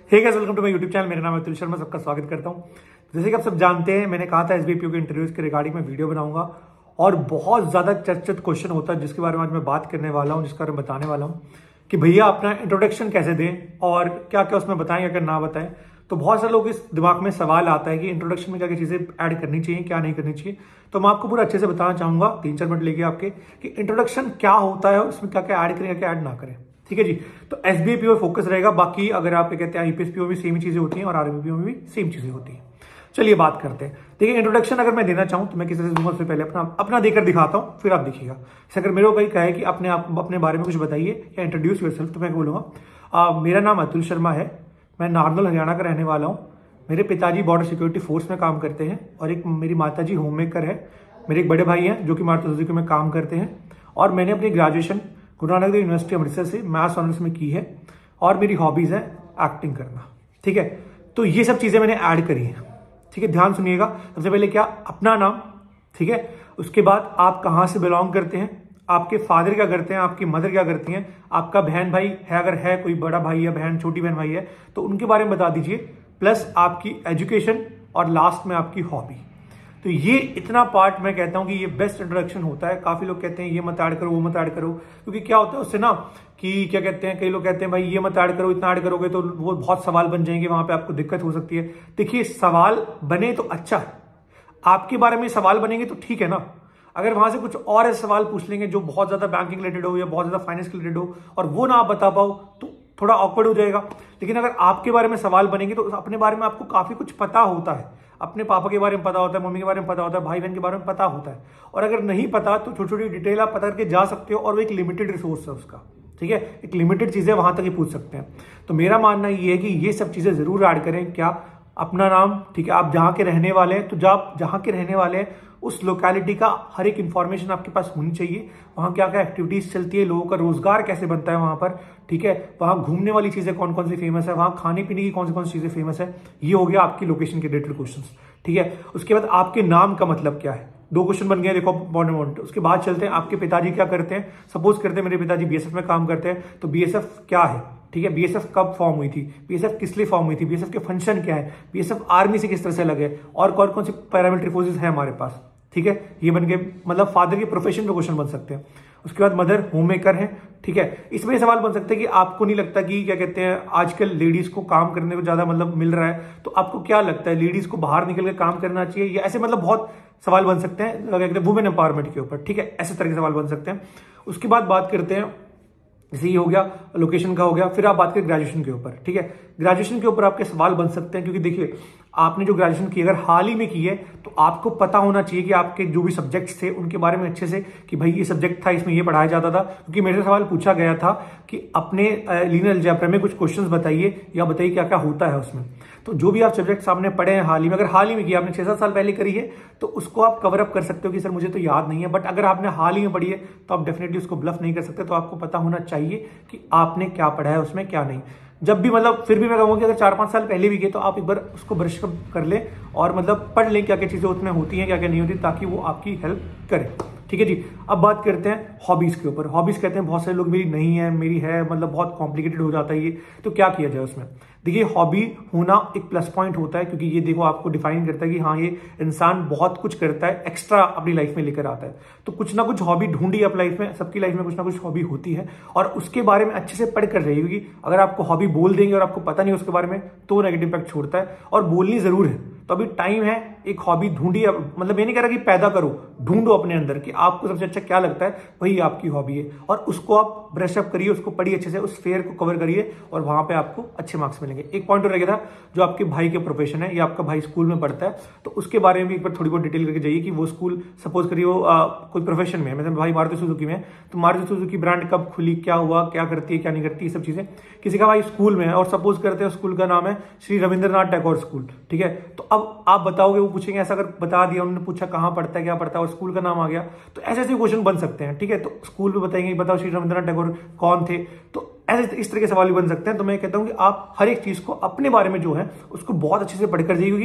Hey guys, welcome to my YouTube channel. मेरा नाम है अतुल शर्मा, सबका स्वागत करता हूं। जैसे कि आप सब जानते हैं, मैंने कहा था एसबीआईपीओ के इंटरव्यूज के रिगार्डिंग में वीडियो बनाऊंगा और बहुत ज्यादा चर्चित क्वेश्चन होता है जिसके बारे में आज मैं बात करने वाला हूं, जिसके बारे में बताने वाला हूं कि भैया अपना इंट्रोडक्शन कैसे दें और क्या क्या उसमें बताएं, क्या ना बताएं। तो बहुत सारे लोग इस दिमाग में सवाल आता है कि इंट्रोडक्शन में क्या क्या चीजें ऐड करनी चाहिए, क्या नहीं करनी चाहिए। तो मैं आपको पूरा अच्छे से बताना चाहूंगा 3-4 मिनट लेके आपके कि इंट्रोडक्शन क्या होता है, उसमें क्या क्या ऐड करें, क्या ऐड ना करें। ठीक है जी। तो एसबीआईपीओ फोकस रहेगा, बाकी अगर आप कहते हैं आईपीएसपीओ में सेम ही चीजें होती हैं और आरबीपीओ में भी सेम चीजें होती हैं। चलिए बात करते हैं। देखिए, इंट्रोडक्शन अगर मैं देना चाहूं तो मैं किसी से दूंगा, उससे पहले अपना देकर दिखाता हूं, फिर आप देखिएगा। जैसे अगर मेरे को कोई कहे कि अपने बारे में कुछ बताइए या इंट्रोड्यूस योरसेल्फ, तो मैं बोलूंगा मेरा नाम अतुल शर्मा है, मैं नारनौल हरियाणा का रहने वाला हूँ। मेरे पिताजी बॉर्डर सिक्योरिटी फोर्स में काम करते हैं और एक मेरी माताजी होम मेकर है। मेरे एक बड़े भाई हैं जो कि मारुति सुजुकी में काम करते हैं और मैंने अपनी ग्रेजुएशन गुरु नानक देव यूनिवर्सिटी अमृतसर से मैथ्स ऑनर्स में की है और मेरी हॉबीज है एक्टिंग करना। ठीक है, तो ये सब चीजें मैंने ऐड करी हैं। ठीक है, ध्यान सुनिएगा। सबसे पहले क्या, अपना नाम। ठीक है, उसके बाद आप कहाँ से बिलोंग करते हैं, आपके फादर क्या करते हैं, आपकी मदर क्या करती हैं, आपका बहन भाई है, अगर है कोई बड़ा भाई या बहन, छोटी बहन भाई है तो उनके बारे में बता दीजिए, प्लस आपकी एजुकेशन और लास्ट में आपकी हॉबी। तो ये इतना पार्ट मैं कहता हूं कि ये बेस्ट इंट्रोडक्शन होता है। काफी लोग कहते हैं ये मत ऐड करो, वो मत ऐड करो, क्योंकि क्या होता है उससे ना कि क्या कहते हैं, कई लोग कहते हैं भाई ये मत ऐड करो, इतना ऐड करोगे तो वो बहुत सवाल बन जाएंगे, वहां पे आपको दिक्कत हो सकती है। देखिए, सवाल बने तो अच्छा है, आपके बारे में सवाल बनेंगे तो ठीक है ना। अगर वहां से कुछ और ऐसे सवाल पूछ लेंगे जो बहुत ज्यादा बैंकिंग रिलेटेड हो या बहुत ज्यादा फाइनेंस रिलेटेड हो और वो ना आप बता पाओ तो थोड़ा ऑकवर्ड हो जाएगा। लेकिन अगर आपके बारे में सवाल बनेंगे तो अपने बारे में आपको काफी कुछ पता होता है, अपने पापा के बारे में पता होता है, मम्मी के बारे में पता होता है, भाई बहन के बारे में पता होता है। और अगर नहीं पता तो छोटी छोटी डिटेल आप पता करके जा सकते हो और वो एक लिमिटेड रिसोर्स है उसका। ठीक है, एक लिमिटेड चीजें वहां तक ही पूछ सकते हैं। तो मेरा मानना ये है कि ये सब चीजें जरूर ऐड करें। क्या, अपना नाम। ठीक है, आप जहां के रहने वाले हैं तो आप जहां के रहने वाले हैं उस लोकेलिटी का हर एक इंफॉर्मेशन आपके पास होनी चाहिए। वहां क्या क्या एक्टिविटीज चलती है, लोगों का रोजगार कैसे बनता है वहां पर। ठीक है, वहां घूमने वाली चीजें कौन कौन सी फेमस है, वहां खाने पीने की कौन सी चीजें फेमस है। ये हो गया आपकी लोकेशन के रिलेटेड क्वेश्चन। ठीक है, उसके बाद आपके नाम का मतलब क्या है, 2 क्वेश्चन बन गए, देखो इम्पोर्टेंट। उसके बाद चलते हैं आपके पिताजी क्या करते हैं। सपोज करते हैं मेरे पिताजी बीएसएफ में काम करते हैं, तो बीएसएफ क्या है। ठीक है, बीएसएफ कब फॉर्म हुई थी, बीएसएफ किस लिए फॉर्म हुई थी, बीएसएफ के फंक्शन क्या है, बीएसएफ आर्मी से किस तरह से लगे और कौन कौन सी पैरामिलिट्री फोर्सेज है हमारे पास। ठीक है, ये बन गए, मतलब फादर के प्रोफेशन पे क्वेश्चन बन सकते हैं। उसके बाद मदर होम मेकर है। ठीक है, इसमें ये सवाल बन सकते हैं कि आपको नहीं लगता कि क्या कहते हैं आजकल लेडीज को काम करने को ज्यादा मतलब मिल रहा है, तो आपको क्या लगता है लेडीज को बाहर निकल के काम करना चाहिए, या ऐसे मतलब बहुत सवाल बन सकते हैं वुमेन एम्पावरमेंट के ऊपर। ठीक है, ऐसे तरह के सवाल बन सकते हैं। उसके बाद बात करते हैं, जैसे ये हो गया लोकेशन का हो गया, फिर आप बात करें ग्रेजुएशन के ऊपर। ठीक है, ग्रेजुएशन के ऊपर आपके सवाल बन सकते हैं, क्योंकि देखिए आपने जो ग्रेजुएशन की अगर हाल ही में की है तो आपको पता होना चाहिए कि आपके जो भी सब्जेक्ट्स थे उनके बारे में अच्छे से, कि भाई ये सब्जेक्ट था, इसमें ये पढ़ाया जाता था। क्योंकि मेरे से सवाल पूछा गया था कि अपने लीनियर अलजेब्रा में कुछ क्वेश्चंस बताइए या बताइए क्या क्या होता है उसमें। तो जो भी आप सब्जेक्ट सामने पढ़े हैं हाल ही में, अगर हाल ही में किया आपने 6-7 साल पहले करी है तो उसको आप कवर अप कर सकते हो कि सर मुझे तो याद नहीं है। बट अगर आपने हाल ही में पढ़ी है तो आप डेफिनेटली उसको ब्लफ नहीं कर सकते। तो आपको पता होना चाहिए कि आपने क्या पढ़ा है उसमें, क्या नहीं। जब भी मतलब फिर भी मैं कहूँगा कि अगर 4-5 साल पहले भी गए तो आप एक बार उसको ब्रश कर लें और मतलब पढ़ लें क्या क्या चीजें उसमें होती हैं, क्या क्या नहीं होती, ताकि वो आपकी हेल्प करे। ठीक है जी। अब बात करते हैं हॉबीज के ऊपर। हॉबीज कहते हैं बहुत सारे लोग मेरी नहीं है, मेरी है, मतलब बहुत कॉम्प्लिकेटेड हो जाता है ये। तो क्या किया जाए उसमें, देखिए हॉबी होना एक प्लस पॉइंट होता है, क्योंकि ये देखो आपको डिफाइन करता है कि हाँ ये इंसान बहुत कुछ करता है, एक्स्ट्रा अपनी लाइफ में लेकर आता है। तो कुछ ना कुछ हॉबी ढूंढी अपनी लाइफ में, सबकी लाइफ में कुछ ना कुछ हॉबी होती है और उसके बारे में अच्छे से पढ़ कर रहिए। क्योंकि अगर आपको हॉबी बोल देंगे और आपको पता नहीं उसके बारे में तो नेगेटिव इम्पैक्ट छोड़ता है, और बोलनी जरूर है। तो अभी टाइम है, एक हॉबी ढूंढिए। मतलब ये नहीं कह रहा कि पैदा करो, ढूंढो अपने अंदर कि आपको सबसे अच्छा क्या लगता है, वही आपकी हॉबी है, और उसको आप ब्रश अप करिए, उसको पढ़िए अच्छे से, उस फेयर को कवर करिए और वहां पे आपको अच्छे मार्क्स मिलेंगे। एक पॉइंट और रह गया था, जो आपके भाई के प्रोफेशन है या आपका भाई स्कूल में पढ़ता है, तो उसके बारे में भी एक बार थोड़ी बहुत डिटेल करके जाइए कि वो स्कूल सपोज करिए वो कोई प्रोफेशन में है, मतलब भाई मारुति सुजुकी में है, तो मारुति सुजुकी ब्रांड कब खुली, क्या हुआ, क्या करती है, क्या नहीं करती, ये सब चीजें। किसी का भाई स्कूल में है और सपोज करते हैं स्कूल का नाम है श्री रविंद्रनाथ टैगोर स्कूल। ठीक है, तो अब आप बताओगे, वो पूछेंगे ऐसा, अगर बता दिया उन्होंने, पूछा कहाँ पढ़ता है, क्या पढ़ता है, और स्कूल का नाम आ गया, तो ऐसे ऐसे क्वेश्चन बन सकते हैं। ठीक है, तो स्कूल में बताएंगे, बताओ श्री रविंद्रनाथ टैगोर कौन थे, तो ऐसे इस तरह के सवाल भी बन सकते हैं। तो मैं कहता हूं कि आप हर एक चीज को अपने बारे में जो है उसको बहुत अच्छे से पढ़कर जाइए, क्योंकि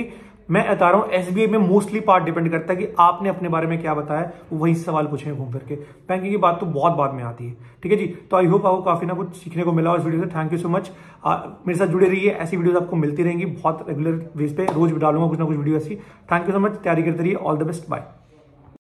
मैं बता रहा हूँ एसबीआई में मोस्टली पार्ट डिपेंड करता है कि आपने अपने बारे में क्या बताया, वो वही सवाल पूछेंगे घूम फिर के। बैंकिंग की बात तो बहुत बाद में आती है, ठीक है जी। तो आई होप आपको काफी ना कुछ सीखने को मिला हो इस वीडियो से। थैंक यू सो मच, मेरे साथ जुड़े रहिए, ऐसी वीडियोस आपको मिलती रहेंगी बहुत रेगुलर बेस पे, रोज डालूंगा कुछ ना कुछ वीडियो ऐसी। थैंक यू सो मच, तैयारी करते रहिए, ऑल द बेस्ट, बाय।